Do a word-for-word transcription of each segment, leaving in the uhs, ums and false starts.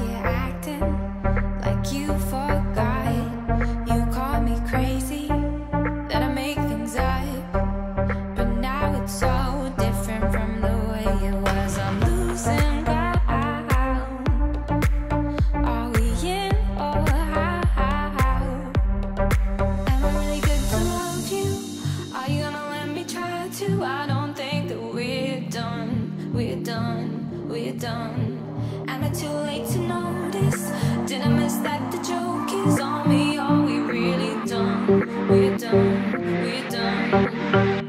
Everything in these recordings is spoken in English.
you acting like you forgot? You call me crazy that I make things up, but now it's so different from the way it was. I'm losing ground. Are we in or out? Am I really good to love you? Are you gonna let me try to? I don't think that we're done. We're done. We're done. Am I too late to notice? Did I miss that the joke is on me? Are we really done? We're done. We're done.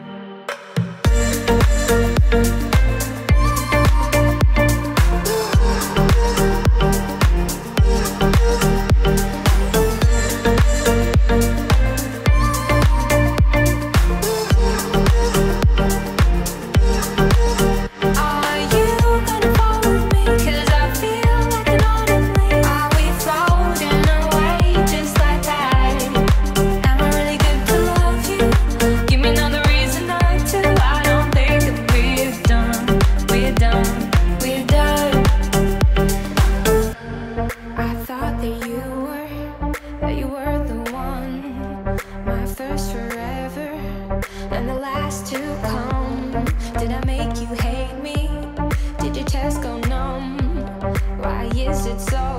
And the last to come. Did I make you hate me? Did your chest go numb? Why is it so